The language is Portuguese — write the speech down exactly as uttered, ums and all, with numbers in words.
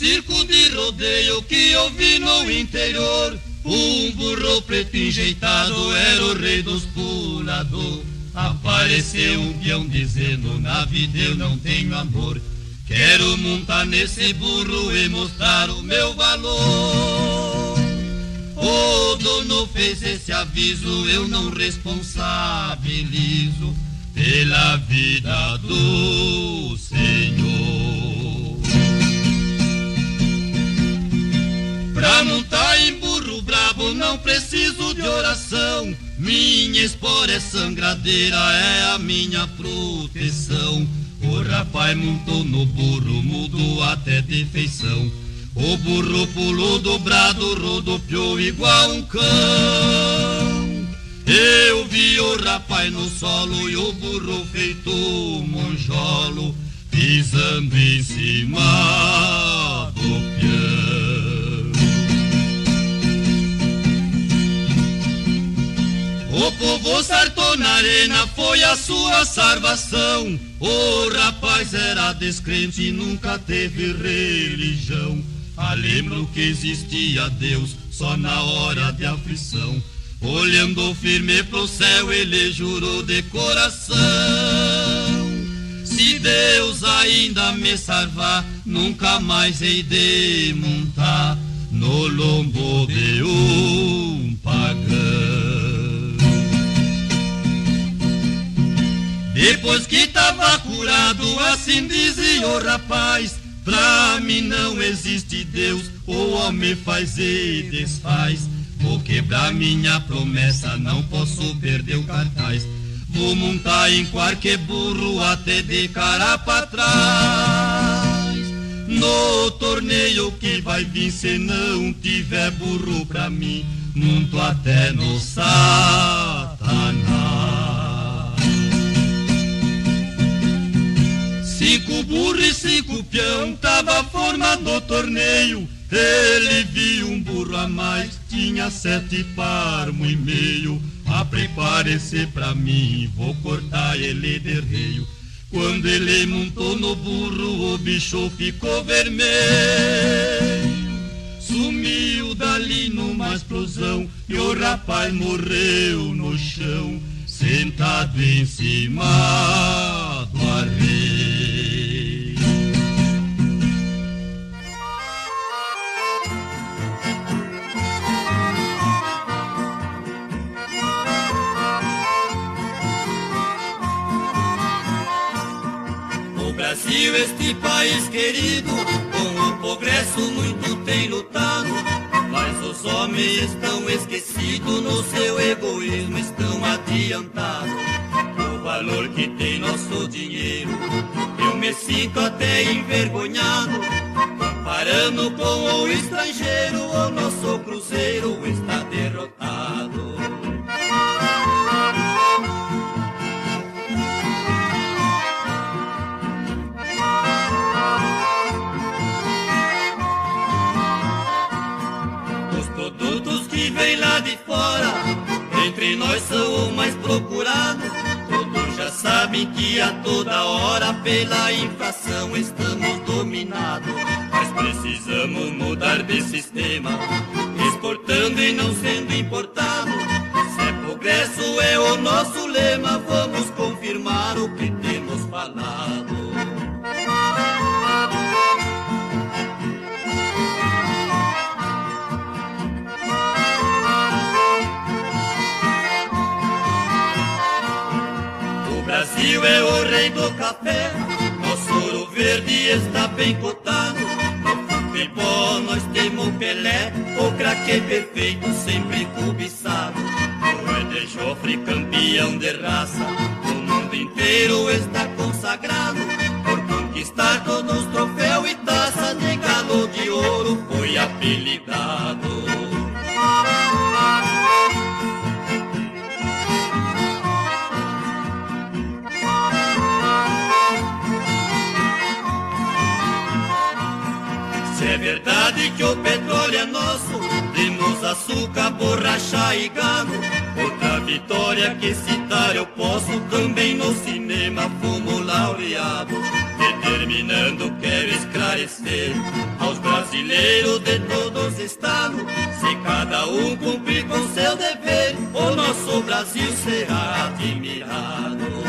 circo de rodeio que eu vi no interior, um burro preto enjeitado era o rei dos pulador. Apareceu um peão dizendo, na vida eu não tenho amor, quero montar nesse burro e mostrar o meu valor. O dono fez esse aviso, eu não responsabilizo pela vida do Senhor. Pra montar em burro brabo não preciso de oração, minha espora é sangradeira, é a minha proteção. O rapaz montou no burro, mudou até de feição. O burro pulou dobrado, rodopiou igual um cão. Eu vi o rapaz no solo e o burro feito monjolo, pisando em cima do peão. O povo sartou na arena, foi a sua salvação. O rapaz era descrente e nunca teve religião. Ah, lembro que existia Deus só na hora de aflição. Olhando firme pro céu ele jurou de coração, se Deus ainda me salvar, nunca mais hei de montar no lombo de um pagão. Depois que tava curado, assim dizia o rapaz, pra mim não existe Deus, o homem faz e desfaz. Vou quebrar minha promessa, não posso perder o cartaz. Vou montar em qualquer burro até de cara pra trás. No torneio que vai vir, se não tiver burro pra mim, monto até no Satanás. Cinco burros e cinco peão, tava formando o torneio. Ele viu um burro a mais, tinha sete parmo e meio. Ah, prepare-se pra mim, vou cortar ele de reio. Quando ele montou no burro, o bicho ficou vermelho. Sumiu dali numa explosão e o rapaz morreu no chão, sentado em cima do arreio. Brasil, este país querido, com o progresso muito tem lutado, mas os homens estão esquecidos, no seu egoísmo estão adiantados. O valor que tem nosso dinheiro, eu me sinto até envergonhado, comparando com o estrangeiro, o nosso cruzeiro está derrotado. Vem lá de fora, entre nós são o mais procurado. Todos já sabem que a toda hora pela inflação estamos dominados. Mas precisamos mudar de sistema, exportando e não sendo importado. Se é progresso é o nosso lema, vamos confirmar o que temos falado. O Brasil é o rei do café, nosso ouro verde está bem cotado. No futebol nós temos Pelé, o craque perfeito sempre cobiçado. O Éder Joffre, campeão de raça, o mundo inteiro está consagrado. Por conquistar todos os troféus e taça de galo de ouro foi apelidado. É verdade que o petróleo é nosso, temos açúcar, borracha e gado. Outra vitória que citar eu posso, também no cinema fomos laureados. Determinados Terminando, quero esclarecer aos brasileiros de todos os estados: se cada um cumprir com seu dever, o nosso Brasil será admirado.